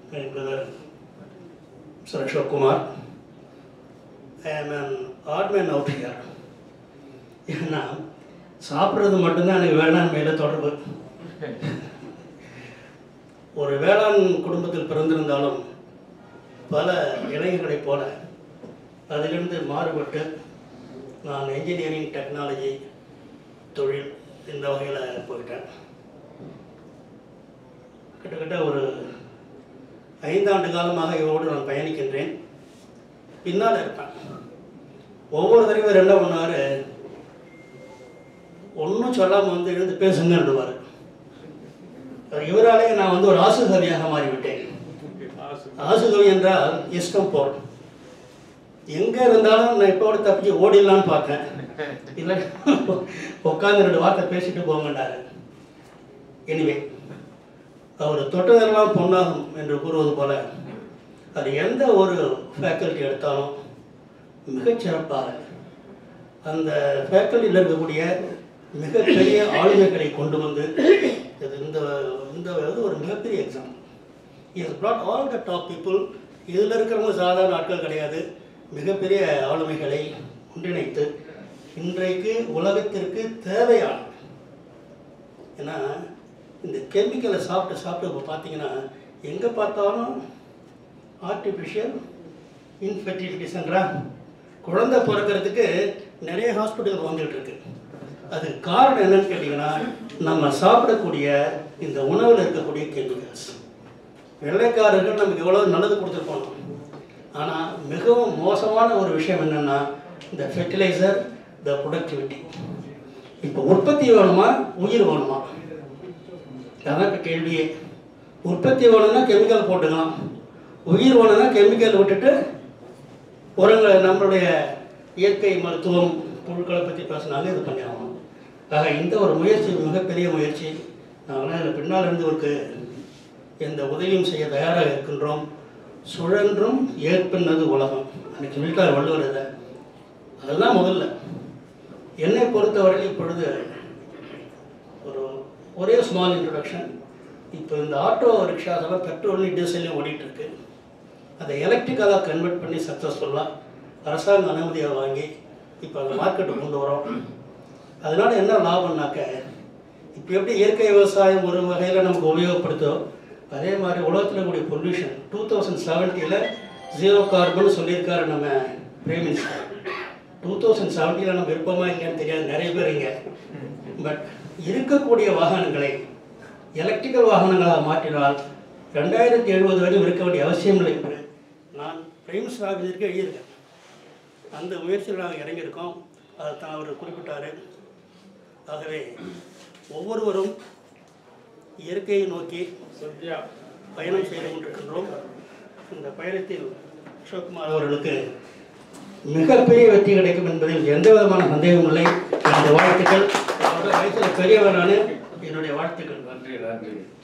my brother Sir Ashok Kumar. I am an odd man out here. ஏன்னா சாப்பிட்றது மட்டும்தான் எனக்கு வேளாண் மேலே தொடர்பு. ஒரு வேளாண் குடும்பத்தில் பிறந்திருந்தாலும் பல இளைஞர்களைப் போல அதிலிருந்து மாறுபட்டு நான் என்ஜினியரிங் டெக்னாலஜி தொழில் இந்த வகையில் போயிட்டேன். கிட்டத்தட்ட ஒரு 5 ஆண்டு காலமாக இவரோடு நான் பயணிக்கின்றேன். பின்னால் இருப்பேன். ஒவ்வொரு தடவையும் என்ன பண்ணார், ஒன்றும் சொல்லாமல் வந்து எழுந்து பேசுங்கன்றுவார். இவராலே நான் ஒரு ஆசுகவியாக மாறிவிட்டேன். ஆசுகவி என்றால் இஷ்டம் போல். எங்கே இருந்தாலும் நான் இப்போ தப்பிச்சு ஓடிடலான்னு பார்த்தேன். இல்லை உட்காந்து 2 வார்த்தை பேசிட்டு போங்கண்டாரு. எனிவே அவர் தொட்டதெல்லாம் பொன்னாகும் என்று கூறுவது போல அது எந்த ஒரு ஃபேக்கல்ட்டி எடுத்தாலும் மிகச்சிறப்பாக அந்த ஃபேக்கல்ட்டியில் இருக்கக்கூடிய மிகப்பெரிய ஆளுமைகளை கொண்டு வந்து இந்த ஒரு மிகப்பெரிய example. Is brought all the top people. இதில் இருக்கிறவங்க சாதாரண ஆட்கள் கிடையாது. மிகப்பெரிய ஆளுமைகளை ஒன்றிணைத்து இன்றைக்கு உலகத்திற்கு தேவையான, ஏன்னா இந்த கெமிக்கலை சாப்பிட்டு இப்போ பார்த்தீங்கன்னா எங்கே பார்த்தாலும் ஆர்டிஃபிஷியல் இன்ஃபெர்டிலிட்டிஸ்ன்றா குழந்தை பிறக்கிறதுக்கு நிறைய ஹாஸ்பிட்டல் வந்துகிட்டு இருக்கு. அதுக்கு காரணம் என்னன்னு கேட்டிங்கன்னா நம்ம சாப்பிடக்கூடிய இந்த உணவில் இருக்கக்கூடிய கெமிக்கல்ஸ். வெள்ளைக்காரர்கள் நமக்கு எவ்வளோ நல்லது கொடுத்துருப்போம். ஆனால் மிகவும் மோசமான ஒரு விஷயம் என்னென்னா இந்த ஃபெர்டிலைசர், த ப்ரொடக்டிவிட்டி. இப்போ உற்பத்தி வேணுமா உயிர் வேணுமா? அதான் இப்போ கேள்வியே. உற்பத்தி வேணும்னா கெமிக்கல் போட்டுக்கலாம், உயிர் வேணும்னா கெமிக்கல் விட்டுட்டு உரங்களை நம்மளுடைய இயற்கை மருத்துவம் பொருட்களை பற்றி பேசினாங்க இது பண்ணி ஆகணும். ஆக இந்த ஒரு முயற்சி மிகப்பெரிய முயற்சி. நாங்கள் இதில் பின்னால் இருந்தவருக்கு எந்த உதவியும் செய்ய தயாராக இருக்கின்றோம். சுழன்றும் ஏற்பின்னது உலகம் அன்றைக்கி சொல்லிட்டார் வள்ளுவர். இதை அதுதான் முதல்ல. என்னை பொறுத்தவரையில் இப்பொழுது ஒரே ஸ்மால் இன்ட்ரொடக்ஷன். இப்போ இந்த ஆட்டோ ரிக்ஷாஸெல்லாம் பெட்ரோல்லையும் டீசல்லையும் ஓடிட்டுருக்கு. அதை எலக்ட்ரிக்கலாக கன்வெர்ட் பண்ணி சக்ஸஸ்ஃபுல்லாக அரசாங்க அனுமதியை வாங்கி இப்போ அந்த மார்க்கெட்டுக்கு கொண்டு வரோம். அதனால் என்ன லாபம்னாக்க, இப்போ எப்படி இயற்கை விவசாயம் ஒரு வகையில் நமக்கு உபயோகப்படுத்தோ அதே மாதிரி உலகத்தில் கூடிய பொல்யூஷன் 2070 0 கார்பன் சொல்லியிருக்காரு நம்ம பிரைம் மினிஸ்டர். 2070 நம்ம விருப்பமா இல்லையான்னு தெரியாது நிறைய பேர் இங்கே. பட் இருக்கக்கூடிய வாகனங்களை எலக்ட்ரிக்கல் வாகனங்களாக மாற்றினால் 2070 வரை இருக்க வேண்டிய அவசியம் இல்லை என்று நான் பிரைம் மினிஸ்டர் ஆஃபீஸருக்கு எழுதியிருக்கேன். அந்த முயற்சியில் நாங்கள் இறங்கியிருக்கோம். அதை தான் அவர் குறிப்பிட்டார். ஆகவே ஒவ்வொருவரும் இயற்கையை நோக்கி பயணம் செய்து கொண்டிருக்கின்றோம். இந்த பயணத்தில் அசோக்குமார் அவர்களுக்கு மிகப்பெரிய வெற்றி கிடைக்கும் என்பதில் எந்த விதமான சந்தேகமும் இல்லை. என்னுடைய வாழ்த்துக்கள். வயசில் பெரியவரான என்னுடைய வாழ்த்துக்கள். நன்றி.